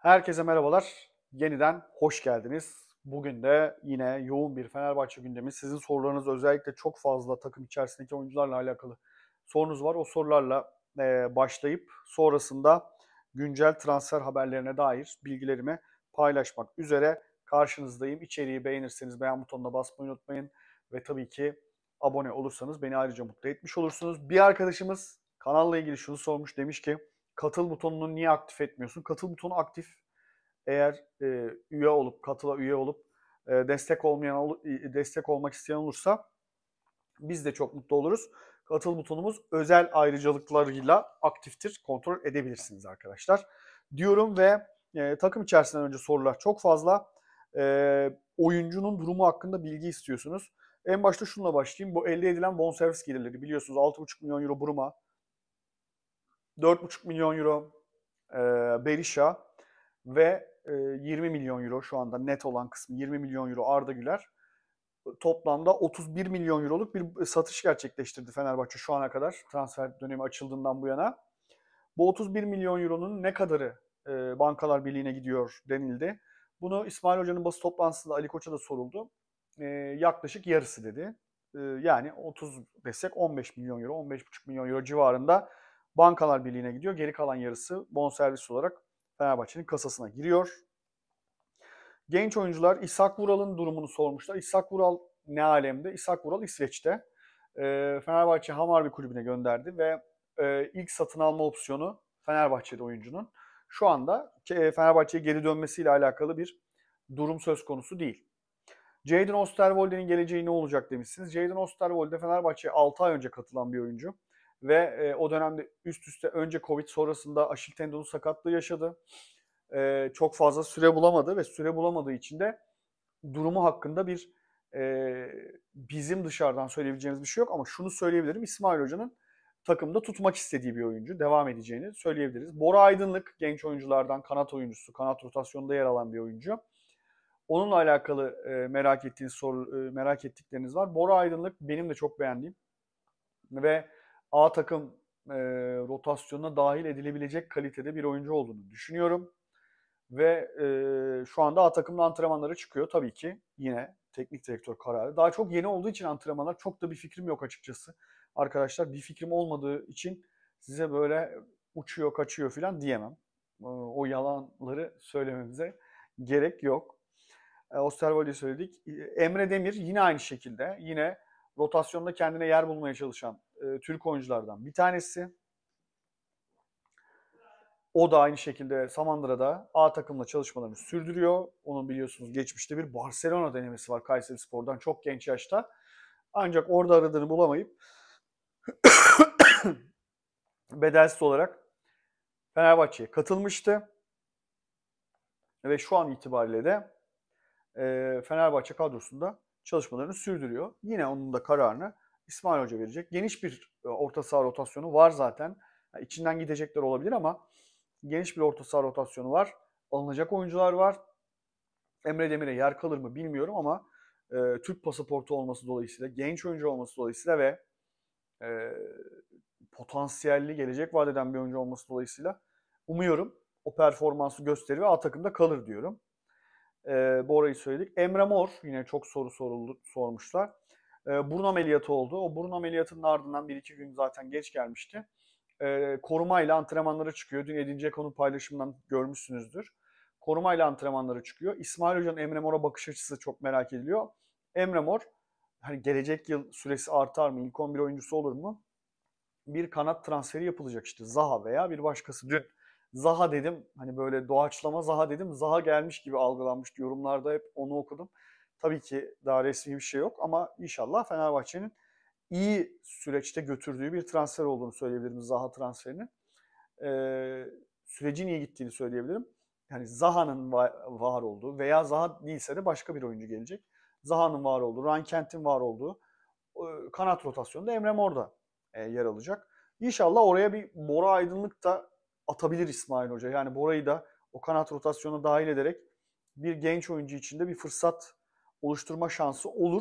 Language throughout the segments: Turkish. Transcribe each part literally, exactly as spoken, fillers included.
Herkese merhabalar. Yeniden hoş geldiniz. Bugün de yine yoğun bir Fenerbahçe gündemi. Sizin sorularınız özellikle çok fazla takım içerisindeki oyuncularla alakalı sorunuz var. O sorularla eee, başlayıp sonrasında güncel transfer haberlerine dair bilgilerimi paylaşmak üzere karşınızdayım. İçeriği beğenirseniz beğen butonuna basmayı unutmayın. Ve tabii ki abone olursanız beni ayrıca mutlu etmiş olursunuz. Bir arkadaşımız kanalla ilgili şunu sormuş. Demiş ki katıl butonunu niye aktif etmiyorsun? Katıl butonu aktif. Eğer e, üye olup, katıla üye olup e, destek olmayan destek olmak isteyen olursa biz de çok mutlu oluruz. Katıl butonumuz özel ayrıcalıklarıyla aktiftir. Kontrol edebilirsiniz arkadaşlar. Diyorum ve e, takım içerisinden önce sorular çok fazla. E, oyuncunun durumu hakkında bilgi istiyorsunuz. En başta şununla başlayayım. Bu elde edilen bonservis gelirleri biliyorsunuz altı buçuk milyon euro Bruma, dört buçuk milyon euro e, Berisha ve e, yirmi milyon euro şu anda net olan kısmı yirmi milyon euro Arda Güler. Toplamda otuz bir milyon euroluk bir satış gerçekleştirdi Fenerbahçe şu ana kadar transfer dönemi açıldığından bu yana. Bu otuz bir milyon euronun ne kadarı e, Bankalar Birliği'ne gidiyor denildi. Bunu İsmail Hoca'nın basın toplantısında Ali Koç'a da soruldu. E, yaklaşık yarısı dedi. E, yani otuz desek on beş milyon euro, on beş buçuk milyon euro civarında Bankalar Birliği'ne gidiyor. Geri kalan yarısı bonservis olarak Fenerbahçe'nin kasasına giriyor. Genç oyuncular İshak Vural'ın durumunu sormuşlar. İshak Vural ne alemde? İshak Vural İsveç'te. E, Fenerbahçe Hammarby kulübüne gönderdi ve e, ilk satın alma opsiyonu Fenerbahçe'de oyuncunun. Şu anda e, Fenerbahçe'ye geri dönmesiyle alakalı bir durum söz konusu değil. Jadon Osterwolde'nin geleceği ne olacak demişsiniz. Jadon Osterwolde Fenerbahçe'ye altı ay önce katılan bir oyuncu. Ve e, o dönemde üst üste önce Covid sonrasında Aşil tendonu sakatlığı yaşadı. E, çok fazla süre bulamadı ve süre bulamadığı için de durumu hakkında bir e, bizim dışarıdan söyleyebileceğimiz bir şey yok. Ama şunu söyleyebilirim. İsmail Hoca'nın takımda tutmak istediği bir oyuncu. Devam edeceğini söyleyebiliriz. Bora Aydınlık genç oyunculardan kanat oyuncusu. Kanat rotasyonunda yer alan bir oyuncu. Onunla alakalı e, merak ettiğiniz soru, e, merak ettikleriniz var. Bora Aydınlık benim de çok beğendiğim ve A takım e, rotasyonuna dahil edilebilecek kalitede bir oyuncu olduğunu düşünüyorum. Ve e, şu anda A takımda antrenmanları çıkıyor. Tabii ki yine teknik direktör kararı. Daha çok yeni olduğu için antrenmanlar çok da bir fikrim yok açıkçası. Arkadaşlar bir fikrim olmadığı için size böyle uçuyor kaçıyor falan diyemem. O yalanları söylememize gerek yok. E, Osterwolde'yi söyledik. Emre Demir yine aynı şekilde. Yine rotasyonda kendine yer bulmaya çalışan e, Türk oyunculardan bir tanesi. O da aynı şekilde Samandıra'da A takımla çalışmalarını sürdürüyor. Onun biliyorsunuz geçmişte bir Barcelona denemesi var Kayserispor'dan çok genç yaşta. Ancak orada aradığını bulamayıp bedelsiz olarak Fenerbahçe'ye katılmıştı. Ve şu an itibariyle de e, Fenerbahçe kadrosunda çalışmalarını sürdürüyor. Yine onun da kararını İsmail Hoca verecek. Geniş bir orta saha rotasyonu var zaten. Yani içinden gidecekler olabilir ama geniş bir orta saha rotasyonu var. Alınacak oyuncular var. Emre Demir'e yer kalır mı bilmiyorum ama e, Türk pasaportu olması dolayısıyla, genç oyuncu olması dolayısıyla ve e, potansiyelli gelecek vaat eden bir oyuncu olması dolayısıyla umuyorum o performansı gösterir ve A takımda kalır diyorum. E, Bora'yı söyledik. Emre Mor yine çok soru soruldu, sormuşlar. E, burun ameliyatı oldu. O burun ameliyatının ardından bir iki gün zaten geç gelmişti. E, korumayla antrenmanlara çıkıyor. Dün Edin Dzeko'nun paylaşımından görmüşsünüzdür. Korumayla antrenmanlara çıkıyor. İsmail Hoca'nın Emre Mor'a bakış açısı çok merak ediliyor. Emre Mor hani gelecek yıl süresi artar mı? İlk on bir oyuncusu olur mu? Bir kanat transferi yapılacak işte. Zaha veya bir başkası. Dün Zaha dedim. Hani böyle doğaçlama Zaha dedim. Zaha gelmiş gibi algılanmıştı. Yorumlarda hep onu okudum. Tabii ki daha resmi bir şey yok ama inşallah Fenerbahçe'nin iyi süreçte götürdüğü bir transfer olduğunu söyleyebilirim Zaha transferinin. Ee, sürecin iyi gittiğini söyleyebilirim. Yani Zaha'nın var olduğu veya Zaha değilse de başka bir oyuncu gelecek. Zaha'nın var olduğu, Ryan Kent'in var olduğu kanat rotasyonunda Emre Mor da e, yer alacak. İnşallah oraya bir Bora Aydınlık da atabilir İsmail Hoca. Yani Bora'yı da o kanat rotasyonuna dahil ederek bir genç oyuncu için de bir fırsat oluşturma şansı olur.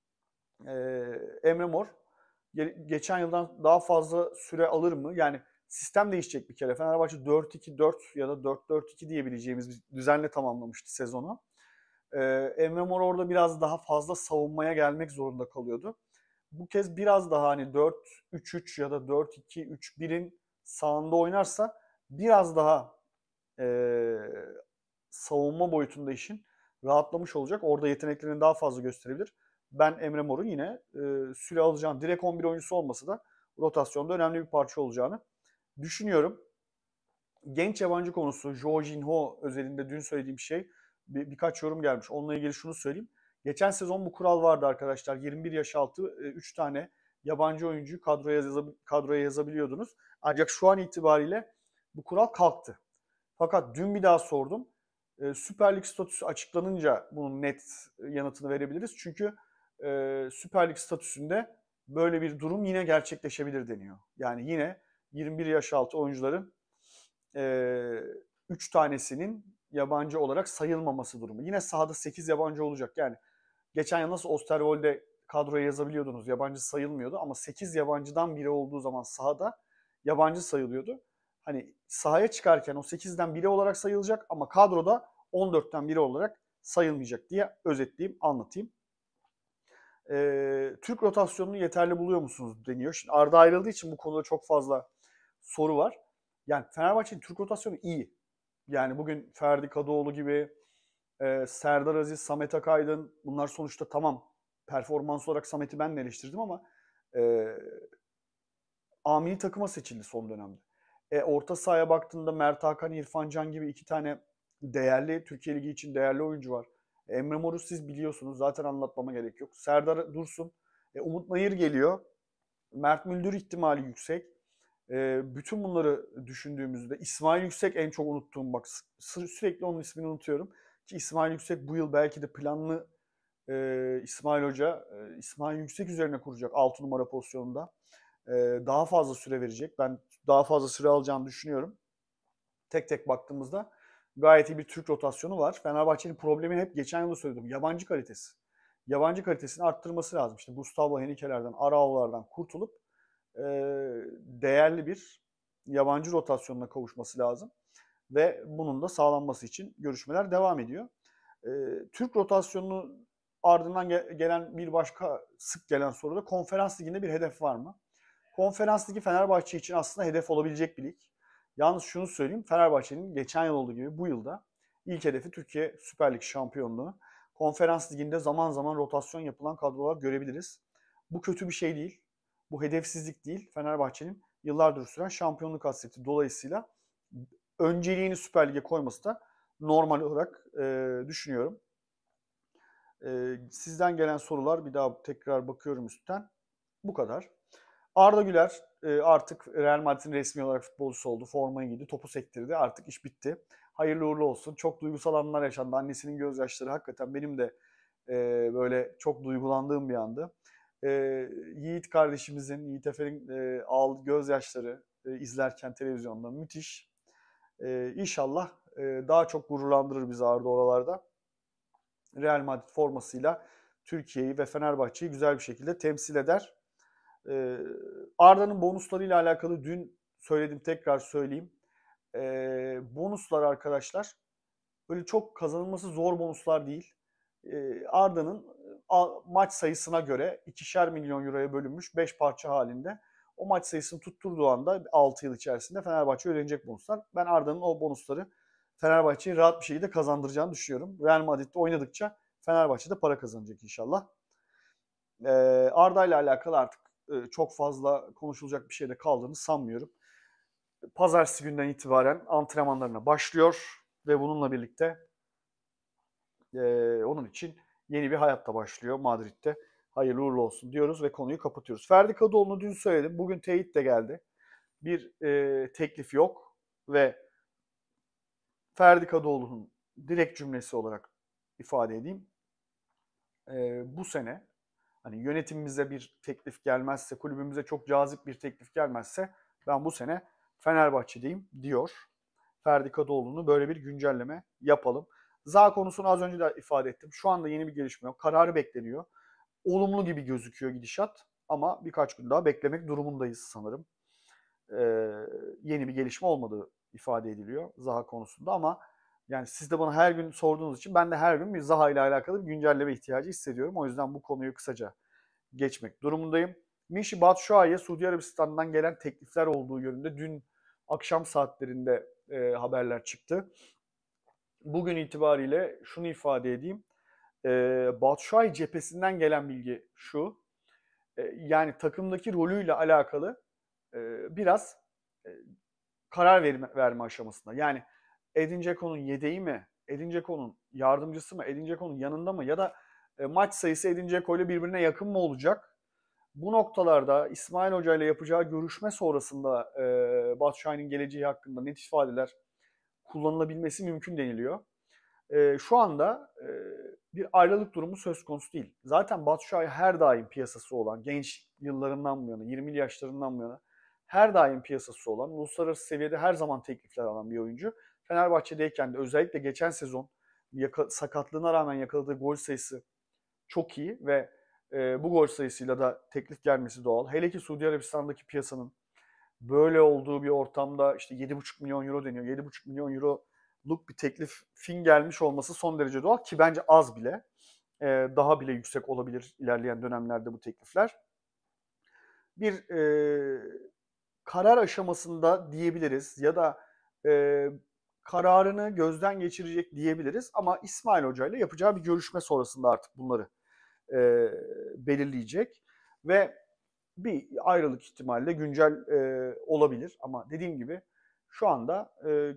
Ee, Emre Mor geçen yıldan daha fazla süre alır mı? Yani sistem değişecek bir kere. Fenerbahçe dört iki dört ya da dört dört iki diyebileceğimiz bir düzenle tamamlamıştı sezonu. Ee, Emre Mor orada biraz daha fazla savunmaya gelmek zorunda kalıyordu. Bu kez biraz daha hani dört üç üç ya da dört iki üç birin sağında oynarsa biraz daha e, savunma boyutunda işin rahatlamış olacak. Orada yeteneklerini daha fazla gösterebilir. Ben Emre Mor'un yine e, süre alacağını, direkt on bir oyuncusu olmasa da rotasyonda önemli bir parça olacağını düşünüyorum. Genç yabancı konusu, Jorginho özelinde dün söylediğim şey, bir, birkaç yorum gelmiş. Onunla ilgili şunu söyleyeyim. Geçen sezon bu kural vardı arkadaşlar. yirmi bir yaş altı üç tane yabancı oyuncuyu kadroya, yazab- kadroya yazabiliyordunuz. Ancak şu an itibariyle bu kural kalktı. Fakat dün bir daha sordum. E, Süper Lig statüsü açıklanınca bunun net yanıtını verebiliriz. Çünkü e, Süper Lig statüsünde böyle bir durum yine gerçekleşebilir deniyor. Yani yine yirmi bir yaş altı oyuncuların üç tanesinin yabancı olarak sayılmaması durumu. Yine sahada sekiz yabancı olacak. Yani geçen yıl nasıl Osterwolde kadroya yazabiliyordunuz, yabancı sayılmıyordu ama sekiz yabancıdan biri olduğu zaman sahada yabancı sayılıyordu. Hani sahaya çıkarken o sekizden biri olarak sayılacak ama kadroda on dörtten biri olarak sayılmayacak diye özetleyeyim, anlatayım. Ee, Türk rotasyonunu yeterli buluyor musunuz deniyor. Şimdi Arda ayrıldığı için bu konuda çok fazla soru var. Yani Fenerbahçe'nin Türk rotasyonu iyi. Yani bugün Ferdi Kadıoğlu gibi, e, Serdar Aziz, Samet Akaydın, bunlar sonuçta tamam. Performans olarak Samet'i ben de eleştirdim ama e, A milli takıma seçildi son dönemde. E, orta sahaya baktığında Mert Hakan, İrfan Can gibi iki tane değerli, Türkiye Ligi için değerli oyuncu var. Emre Mor'u siz biliyorsunuz. Zaten anlatmama gerek yok. Serdar Dursun, e, Umut Nayır geliyor. Mert Müldür ihtimali yüksek. E, bütün bunları düşündüğümüzde İsmail Yüksek en çok unuttuğum, bak sürekli onun ismini unutuyorum. Ki İsmail Yüksek bu yıl belki de planlı e, İsmail Hoca e, İsmail Yüksek üzerine kuracak altı numara pozisyonunda. E, daha fazla süre verecek. Ben daha fazla süre alacağını düşünüyorum. Tek tek baktığımızda gayet iyi bir Türk rotasyonu var. Fenerbahçe'nin problemi hep geçen yılda söyledim. Yabancı kalitesi. Yabancı kalitesini arttırması lazım. İşte Gustavo Henrique'lerden, Arao'lardan kurtulup e, değerli bir yabancı rotasyonuna kavuşması lazım. Ve bunun da sağlanması için görüşmeler devam ediyor. E, Türk rotasyonunu ardından ge- gelen bir başka sık gelen soru da Konferans Ligi'nde bir hedef var mı? Konferans Ligi Fenerbahçe için aslında hedef olabilecek bir lig. Yalnız şunu söyleyeyim, Fenerbahçe'nin geçen yıl olduğu gibi bu yılda ilk hedefi Türkiye Süper Lig şampiyonluğu. Konferans Ligi'nde zaman zaman rotasyon yapılan kadrolar görebiliriz. Bu kötü bir şey değil. Bu hedefsizlik değil. Fenerbahçe'nin yıllardır süren şampiyonluk hasreti dolayısıyla önceliğini Süper Lig'e koyması da normal olarak e, düşünüyorum. E, sizden gelen sorular, bir daha tekrar bakıyorum üstten. Bu kadar. Arda Güler e, artık Real Madrid'in resmi olarak futbolcusu oldu. Formayı giydi, topu sektirdi. Artık iş bitti. Hayırlı uğurlu olsun. Çok duygusal anlar yaşandı. Annesinin gözyaşları hakikaten benim de e, böyle çok duygulandığım bir andı. E, Yiğit kardeşimizin, Yiğit Efe'nin e, ağlı gözyaşları e, izlerken televizyonda müthiş. E, İnşallah e, daha çok gururlandırır bizi Arda oralarda. Real Madrid formasıyla Türkiye'yi ve Fenerbahçe'yi güzel bir şekilde temsil eder. Ee, Arda'nın bonuslarıyla alakalı dün söyledim, tekrar söyleyeyim. Ee, bonuslar arkadaşlar böyle çok kazanılması zor bonuslar değil. Ee, Arda'nın maç sayısına göre ikişer milyon euroya bölünmüş beş parça halinde. O maç sayısını tutturduğu anda altı yıl içerisinde Fenerbahçe ödenecek bonuslar. Ben Arda'nın o bonusları Fenerbahçe'yi rahat bir şekilde kazandıracağını düşünüyorum. Real Madrid'de oynadıkça Fenerbahçe'de para kazanacak inşallah. Ee, Arda ile alakalı artık e, çok fazla konuşulacak bir şey de kaldığını sanmıyorum. Pazartesi günden itibaren antrenmanlarına başlıyor ve bununla birlikte e, onun için yeni bir hayatta başlıyor Madrid'de. Hayırlı uğurlu olsun diyoruz ve konuyu kapatıyoruz. Ferdi Kadıoğlu'nu dün söyledim. Bugün teyit de geldi. Bir e, teklif yok ve Ferdi Kadıoğlu'nun direkt cümlesi olarak ifade edeyim. E, bu sene hani yönetimimize bir teklif gelmezse, kulübümüze çok cazip bir teklif gelmezse ben bu sene Fenerbahçe'deyim diyor. Ferdi Kadıoğlu'nu böyle bir güncelleme yapalım. Zaha konusunu az önce de ifade ettim. Şu anda yeni bir gelişme yok. Kararı bekleniyor. Olumlu gibi gözüküyor gidişat ama birkaç gün daha beklemek durumundayız sanırım. e, yeni bir gelişme olmadığı ifade ediliyor Zaha konusunda ama yani siz de bana her gün sorduğunuz için ben de her gün bir Zaha ile alakalı bir güncelleme ihtiyacı hissediyorum. O yüzden bu konuyu kısaca geçmek durumundayım. Michy Batshuayi'ye Suudi Arabistan'dan gelen teklifler olduğu yönünde dün akşam saatlerinde e, haberler çıktı. Bugün itibariyle şunu ifade edeyim. E, Batshuayi cephesinden gelen bilgi şu. E, yani takımdaki rolüyle alakalı e, biraz e, karar verme, verme aşamasında. Yani Edin Dzeko'nun yedeği mi? Edin Dzeko'nun yardımcısı mı? Edin Dzeko'nun yanında mı? Ya da e, maç sayısı Edin Dzeko ile birbirine yakın mı olacak? Bu noktalarda İsmail Hoca ile yapacağı görüşme sonrasında e, Batshuayi'nin geleceği hakkında net ifadeler kullanılabilmesi mümkün deniliyor. E, şu anda e, bir ayrılık durumu söz konusu değil. Zaten Batshuayi her daim piyasası olan, genç yıllarından bu yana, yirmili yaşlarından bu yana her daim piyasası olan, uluslararası seviyede her zaman teklifler alan bir oyuncu. Fenerbahçe'deyken de özellikle geçen sezon yaka, sakatlığına rağmen yakaladığı gol sayısı çok iyi ve e, bu gol sayısıyla da teklif gelmesi doğal. Hele ki Suudi Arabistan'daki piyasanın böyle olduğu bir ortamda işte yedi buçuk milyon euro deniyor. yedi buçuk milyon euroluk bir teklifin gelmiş olması son derece doğal ki bence az bile. E, daha bile yüksek olabilir ilerleyen dönemlerde bu teklifler. Bir e, karar aşamasında diyebiliriz ya da e, kararını gözden geçirecek diyebiliriz ama İsmail Hoca ile yapacağı bir görüşme sonrasında artık bunları e, belirleyecek ve bir ayrılık ihtimali de güncel e, olabilir ama dediğim gibi şu anda e,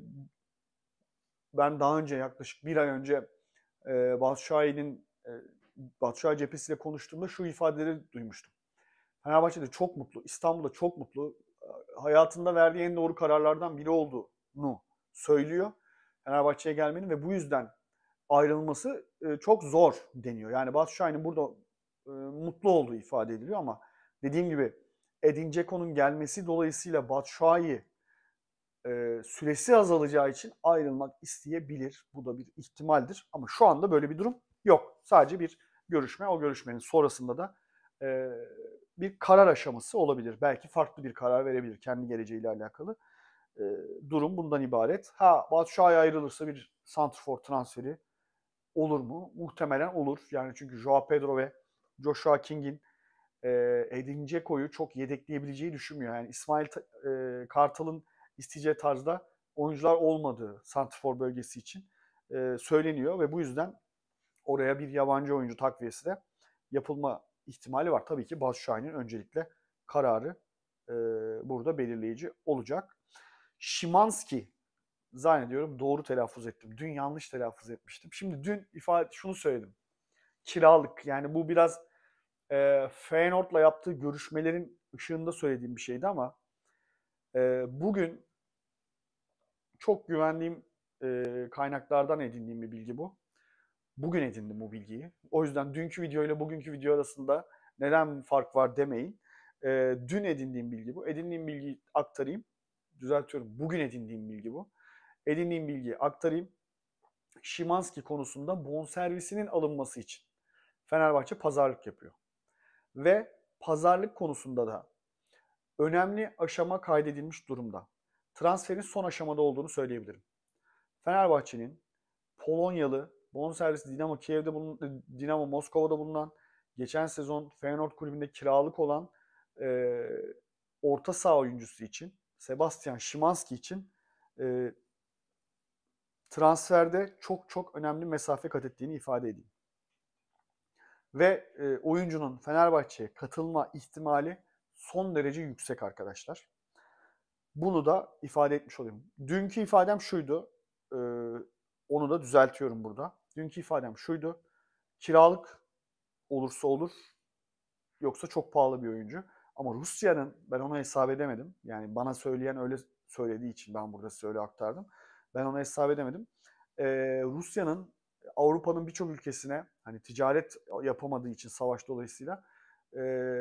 ben daha önce yaklaşık bir ay önce e, Batshuayi'nin e, Batshuayi cephesiyle konuştuğumda şu ifadeleri duymuştum. Fenerbahçe'de çok mutlu, İstanbul'da çok mutlu, hayatında verdiği en doğru kararlardan biri olduğunu söylüyor. Fenerbahçe'ye gelmenin ve bu yüzden ayrılması e, çok zor deniyor. Yani Batshuayi'nin burada e, mutlu olduğu ifade ediliyor ama dediğim gibi Edin Dzeko'nun gelmesi dolayısıyla Batshuayi e, süresi azalacağı için ayrılmak isteyebilir. Bu da bir ihtimaldir. Ama şu anda böyle bir durum yok. Sadece bir görüşme. O görüşmenin sonrasında da e, bir karar aşaması olabilir. Belki farklı bir karar verebilir kendi geleceğiyle alakalı. E, durum bundan ibaret. Ha Batshuayi ayrılırsa bir santrfor transferi olur mu? Muhtemelen olur. Yani çünkü Joao Pedro ve Joshua King'in e, Edin Dzeko'yu çok yedekleyebileceği düşünmüyor. Yani İsmail e, Kartal'ın isteyeceği tarzda oyuncular olmadığı santrfor bölgesi için e, söyleniyor ve bu yüzden oraya bir yabancı oyuncu takviyesi de yapılma ihtimali var. Tabii ki Batshuayi'nin öncelikle kararı e, burada belirleyici olacak. Szymański zannediyorum doğru telaffuz ettim. Dün yanlış telaffuz etmiştim. Şimdi dün ifade şunu söyledim. Kiralık yani bu biraz e, Feyenoord'la yaptığı görüşmelerin ışığında söylediğim bir şeydi ama e, bugün çok güvendiğim e, kaynaklardan edindiğim bir bilgi bu. Bugün edindim bu bilgiyi. O yüzden dünkü video ile bugünkü video arasında neden fark var demeyin. E, dün edindiğim bilgi bu. Edindiğim bilgiyi aktarayım. Düzeltiyorum. Bugün edindiğim bilgi bu. Edindiğim bilgiyi aktarayım. Szymański konusunda bonservisinin alınması için Fenerbahçe pazarlık yapıyor. Ve pazarlık konusunda da önemli aşama kaydedilmiş durumda. Transferin son aşamada olduğunu söyleyebilirim. Fenerbahçe'nin Polonyalı bonservisi Dinamo Kiev'de bulunan, Dinamo Moskova'da bulunan, geçen sezon Feyenoord kulübünde kiralık olan e, orta saha oyuncusu için, Sebastian Szymański için e, transferde çok çok önemli mesafe kat ettiğini ifade edeyim. Ve e, oyuncunun Fenerbahçe'ye katılma ihtimali son derece yüksek arkadaşlar. Bunu da ifade etmiş olayım. Dünkü ifadem şuydu. E, onu da düzeltiyorum burada. Dünkü ifadem şuydu. Kiralık olursa olur. Yoksa çok pahalı bir oyuncu. Ama Rusya'nın ben ona hesap edemedim. Yani bana söyleyen öyle söylediği için ben burada size öyle aktardım. Ben ona hesap edemedim. E, Rusya'nın Avrupa'nın birçok ülkesine hani ticaret yapamadığı için savaş dolayısıyla e,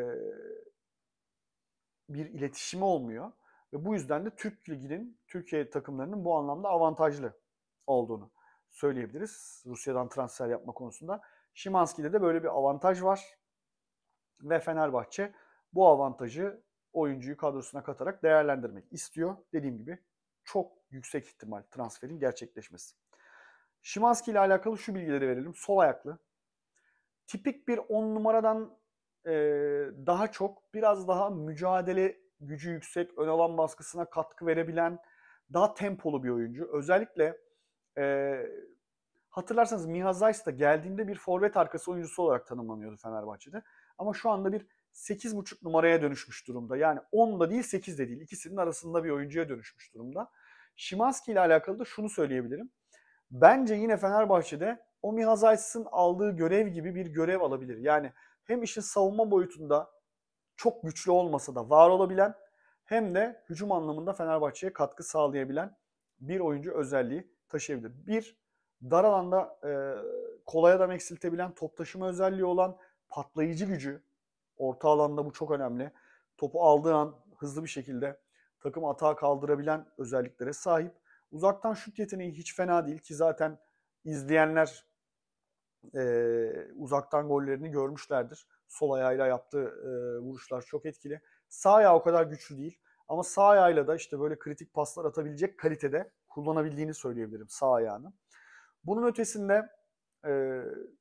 bir iletişimi olmuyor. Ve bu yüzden de Türk Ligi'nin, Türkiye takımlarının bu anlamda avantajlı olduğunu söyleyebiliriz. Rusya'dan transfer yapma konusunda. Szymański'de de böyle bir avantaj var. Ve Fenerbahçe bu avantajı oyuncuyu kadrosuna katarak değerlendirmek istiyor. Dediğim gibi çok yüksek ihtimal transferin gerçekleşmesi. Szymański ile alakalı şu bilgileri verelim. Sol ayaklı. Tipik bir on numaradan e, daha çok biraz daha mücadele gücü yüksek, ön alan baskısına katkı verebilen, daha tempolu bir oyuncu. Özellikle e, hatırlarsanız Miha Zajc da geldiğinde bir forvet arkası oyuncusu olarak tanımlanıyordu Fenerbahçe'de. Ama şu anda bir sekiz buçuk numaraya dönüşmüş durumda. Yani on da değil sekiz de değil. İkisinin arasında bir oyuncuya dönüşmüş durumda. Szymański ile alakalı da şunu söyleyebilirim. Bence yine Fenerbahçe'de o Miha Zajc'ın aldığı görev gibi bir görev alabilir. Yani hem işin savunma boyutunda çok güçlü olmasa da var olabilen hem de hücum anlamında Fenerbahçe'ye katkı sağlayabilen bir oyuncu özelliği taşıyabilir. Bir, dar alanda e, kolay adam eksiltebilen, top taşıma özelliği olan, patlayıcı gücü. Orta alanda bu çok önemli. Topu aldığı an hızlı bir şekilde takım atağa kaldırabilen özelliklere sahip. Uzaktan şut yeteneği hiç fena değil ki zaten izleyenler e, uzaktan gollerini görmüşlerdir. Sol ayağıyla yaptığı e, vuruşlar çok etkili. Sağ ayağı o kadar güçlü değil. Ama sağ ayağıyla da işte böyle kritik paslar atabilecek kalitede kullanabildiğini söyleyebilirim sağ ayağını. Bunun ötesinde e,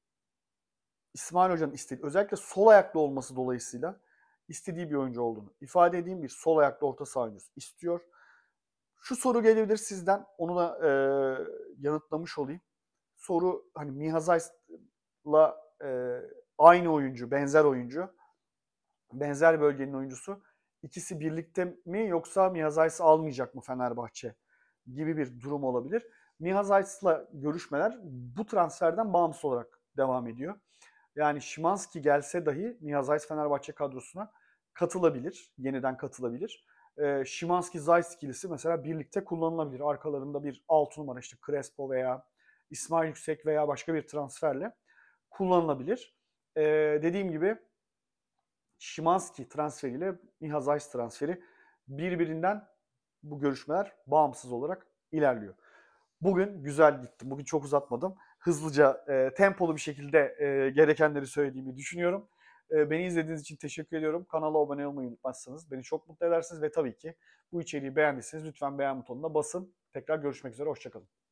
İsmail Hoca'nın istediği, özellikle sol ayaklı olması dolayısıyla istediği bir oyuncu olduğunu ifade edeyim. Bir sol ayaklı orta saha oyuncusu istiyor. Şu soru gelebilir sizden. Onu da e, yanıtlamış olayım. Soru hani Miha Zajc'la e, aynı oyuncu, benzer oyuncu, benzer bölgenin oyuncusu. İkisi birlikte mi yoksa Miha Zajc'ı almayacak mı Fenerbahçe gibi bir durum olabilir. Miha Zajc'la görüşmeler bu transferden bağımsız olarak devam ediyor. Yani Szymański gelse dahi Miha Zajc Fenerbahçe kadrosuna katılabilir, yeniden katılabilir. E, Szymański-Zajc ikilisi mesela birlikte kullanılabilir. Arkalarında bir altı numara işte Crespo veya İsmail Yüksek veya başka bir transferle kullanılabilir. E, dediğim gibi Szymański transferiyle Miha Zajc transferi birbirinden bu görüşmeler bağımsız olarak ilerliyor. Bugün güzel gittim. Bugün çok uzatmadım. Hızlıca, e, tempolu bir şekilde e, gerekenleri söylediğimi düşünüyorum. E, beni izlediğiniz için teşekkür ediyorum. Kanala abone olmayı unutmazsanız beni çok mutlu edersiniz ve tabii ki bu içeriği beğendiyseniz lütfen beğen butonuna basın. Tekrar görüşmek üzere, hoşça kalın.